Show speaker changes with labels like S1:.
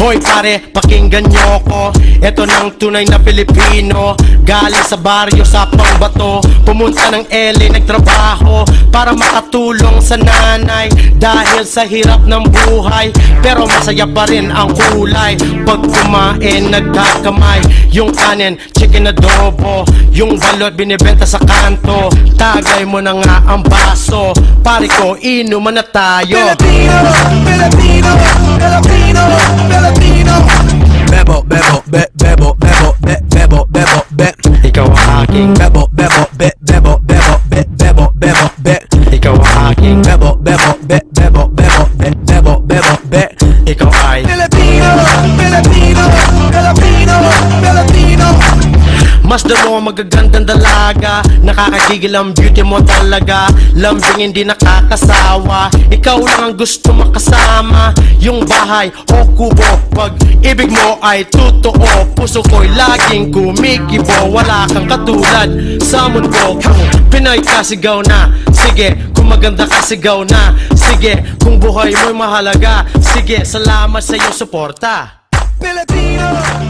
S1: Hoy pare, pakinggan nyo ko. Ito ng tunay na Pilipino, galing sa baryo sa Pangbato. Pumunta ng LA, nagtrabaho para makatulong sa nanay. Dahil sa hirap ng buhay, pero masaya pa rin ang kulay. Pag kumain, nagkakamay. Yung kanin, chicken adobo. Yung balot, binibenta sa kanto. Tagay mo na nga ang baso. Pare ko, inuman na tayo.
S2: Filipino, Filipino, Filipino, Filipino. Bebo, bebo, be, bebo, bebo, be, bebo, bebo, be.
S1: Ikaw ang aking
S2: Bebo, bebo, be, bebo, bebo, be, bebo, bebo, be.
S1: Ikaw ang aking
S2: Bebo, bebo, be, bebo, bebo, be, bebo, bebo, be.
S1: Ikaw ay
S2: Filipino, Filipino, Filipino, Filipino.
S1: Masdan mo ang magagandang dalaga. Nakakagigil ang beauty mo talaga. Lambing hindi nakakasawa. Ikaw lang ang gusto makasama. Yung bahay o kubo, pag ibig mo ay totoo. Puso ko'y laging kumikibo. Wala kang katulad sa mundo. Kung Pinoy ka, sigaw na. Sige, kung maganda ka, sigaw na. Sige, kung buhay mo'y mahalaga. Sige, salamat sa iyong suporta.
S2: Filipino.